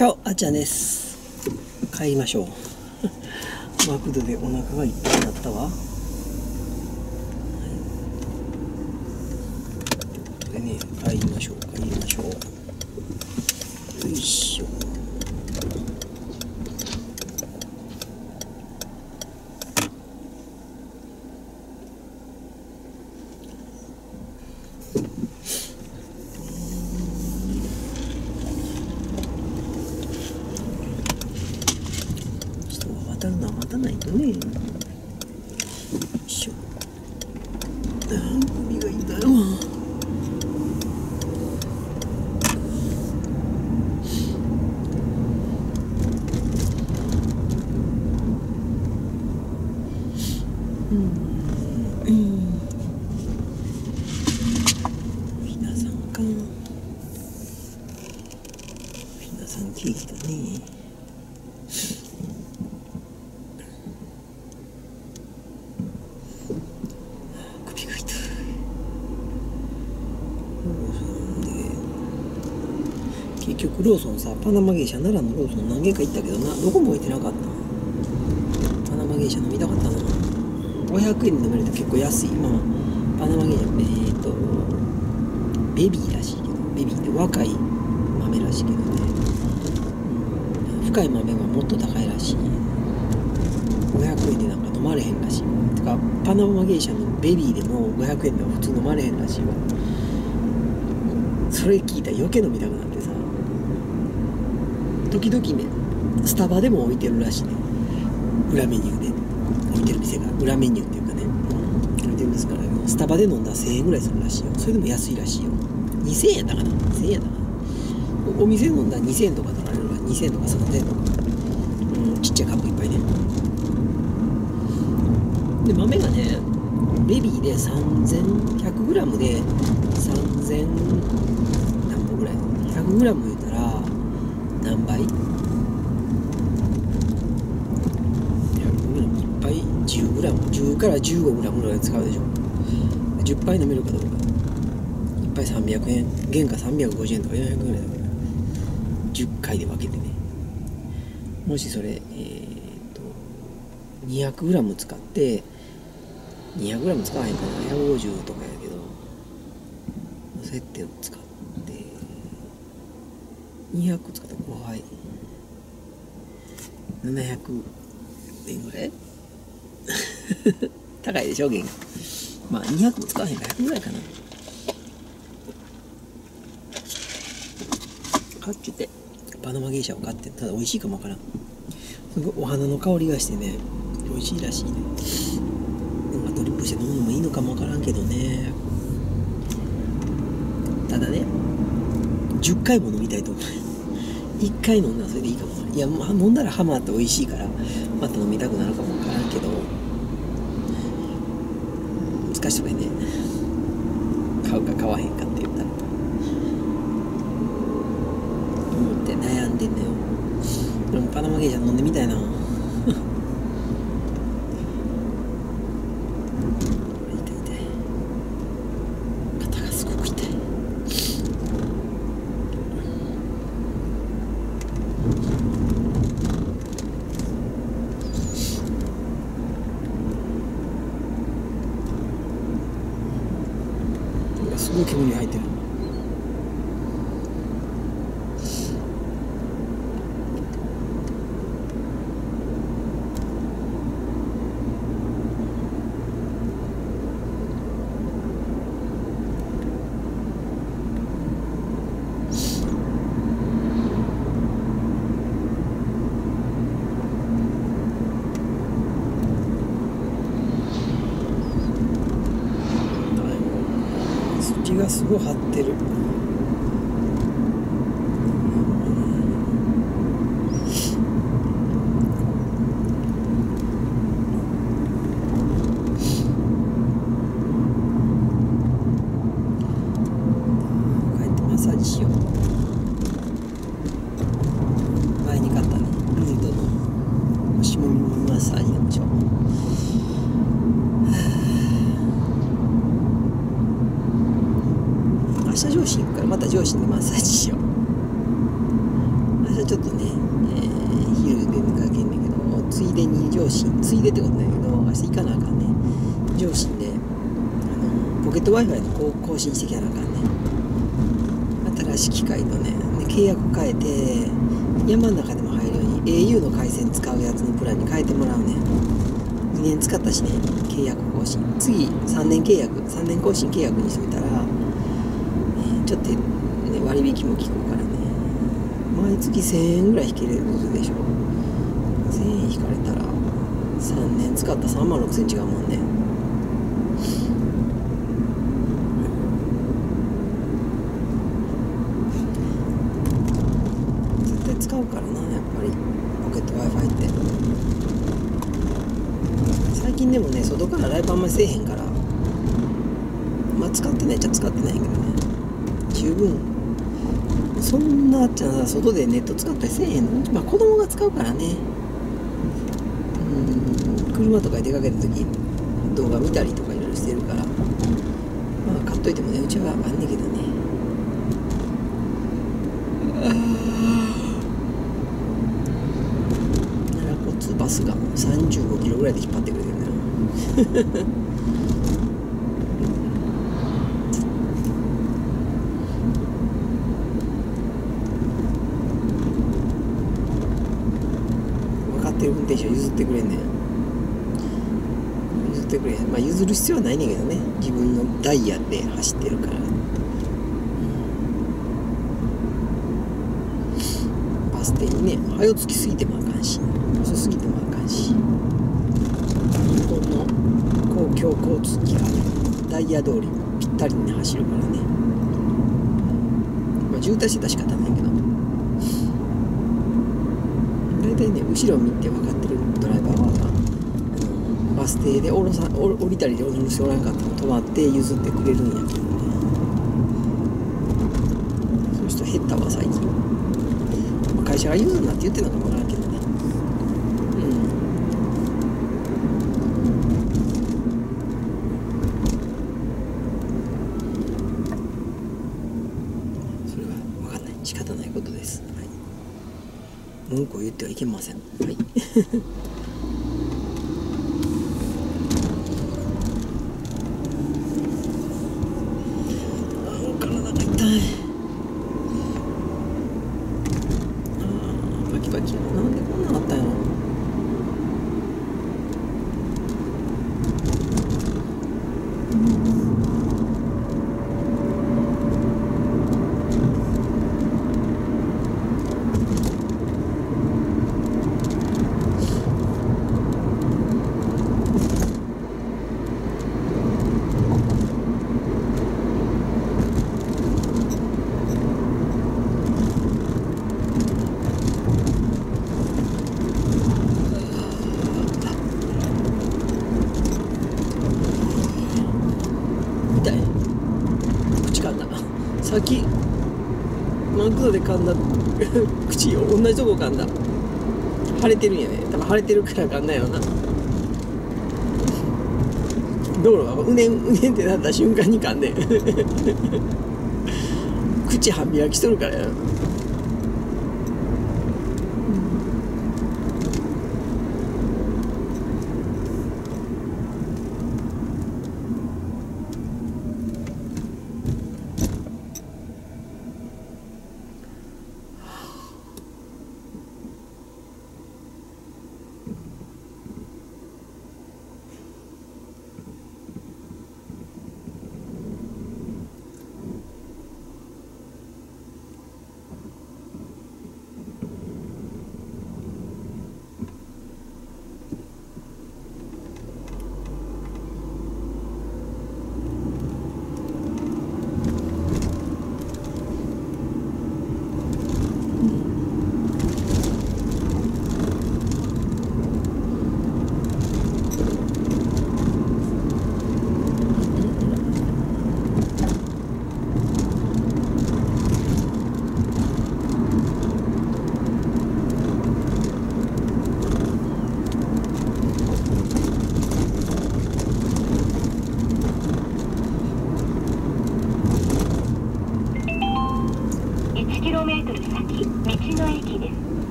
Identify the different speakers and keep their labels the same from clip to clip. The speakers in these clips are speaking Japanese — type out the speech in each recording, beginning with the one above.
Speaker 1: チャオ、あっちゃんです。帰りましょう。マクドでお腹がいっぱいになったわ。これね、帰りましょう。よいしょ。渡るのは待たないとね。よいしょ。首が痛いわ。皆さんか。皆さんケーキだね。結局ローソンさ、パナマゲイシャ奈良のローソン何軒か行ったけどな、どこも置いてなかった。パナマゲイシャ飲みたかったな。500円で飲めると結構安い。まあパナマゲイシャベビーらしいけど、ベビーって若い豆らしいけどね、深い豆はもっと高いらしい。500円でなんか飲まれへんらしいわ。てかパナマゲイシャのベビーでも500円では普通飲まれへんらしいわ。それ聞いたら余計飲みたくなってさ、時々ね、スタバでも置いてるらしいね。裏メニューで置いてる店が、裏メニューっていうかね、置いてるんですから、スタバで飲んだら1000円ぐらいするらしいよ。それでも安いらしいよ。2000円やったかな、1000円やったかな。お店飲んだら2000円とか取られるから、2000円とか3000円とか、ちっちゃいカップいっぱいね。で豆がね、ベビーで 3100g で3000何本ぐらい、 100g 言うたら何倍？ 100g いっぱい 10g、 10から 15g ぐらい使うでしょ。10杯飲めるかどうか。1杯300円、原価350円とか400円ぐらいだから10回で分けてね。もしそれ200g 使って、200g 使わへんかな、150とかやけど、設定を使って200使ったら5杯700円ぐらい高いでしょ原価。まあ200も使わへんから100ぐらいかな。買っちゅってパナマゲイシャを買って、ただ美味しいかもわからん。すごいお花の香りがしてね、美味しいらしいね。ドリップして飲むのもいいのかもわからんけどね。ただね、10回も飲みたいと思う。1回飲んだらそれでいいかも。いや、飲んだらハマって美味しいからまた飲みたくなるかもわからんけど、難しいとかね、買うか買わへんかって言ったら思って悩んでんだよ。でもパナマゲイシャ飲んでみたいな。すごい煙入ってる。筋がすごい張ってる。帰ってマッサージしよう。前に買ったね、ルードの腰もみマッサージなんでしょ。明日上司日ちょっとね、昼で出かけんねんけど、ついでに上信、ついでってことだけど、明日行かなあかんね。上信でポケット Wi-Fi の更新してきなあかんね。新しい機械とね、契約変えて山の中でも入るように au の回線使うやつのプランに変えてもらうね。2年使ったしね、契約更新、次3年契約、3年更新契約にしといたら、ちょっと、ね、割引も効くからね、毎月1000円ぐらい引けれるでしょ。1000円引かれたら3年使った3万6000円違うもんね。絶対使うからな、やっぱりポケット Wi-Fi って。最近でもね、外からライブあんまりせえへんから、まあ使ってないっちゃ使ってないけどね、十分そんなっちゃ外でネット使ったりせえへんの。まあ子供が使うからね。車とかで出かけた時動画見たりとかいろいろしてるから、まあ買っといてもね、うちはあんねんけどね。奈良交通バスが35キロぐらいで引っ張ってくれてるんだよ。分かってる運転手は譲ってくれんねん。譲ってくれへん。まあ譲る必要はないねんけどね、自分のダイヤで走ってるから。バス停にね、早つきすぎてもあかんし、遅すぎてもあかんし、日本の公共交通機関ダイヤ通りぴったりに走るからね。まあ渋滞してたら仕方ないけど、大体ね、後ろを見て分かってるドライバーはバス停で降りたりで降ろしておらんかったら止まって譲ってくれるんやけどね。そういう人減ったわ最近。会社が譲るなって言ってるのかもわからんけどね。それは分かんない、仕方ないことです。はい、文句を言ってはいけません。はい。体が痛い。バキバキ。なんでこんなのあったんやろ。痛い。口噛んだ。さっきマクドで噛んだ口を同じとこ噛んだ。腫れてるんやね。多分腫れてるから噛んだよな。道路がうねんうねんってなった瞬間に噛んで口歯磨きしとるからやな。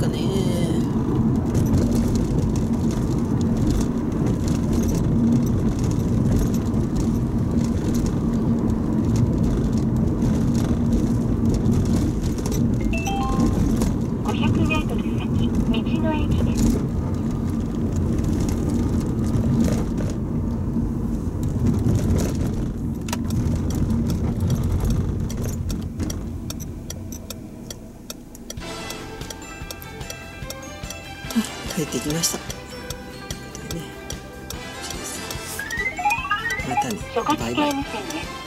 Speaker 1: ったね。
Speaker 2: 500メートル先、道の駅です。
Speaker 1: 帰ってきました。またね。
Speaker 2: 所轄
Speaker 1: バイバイ。
Speaker 2: 刑務所です。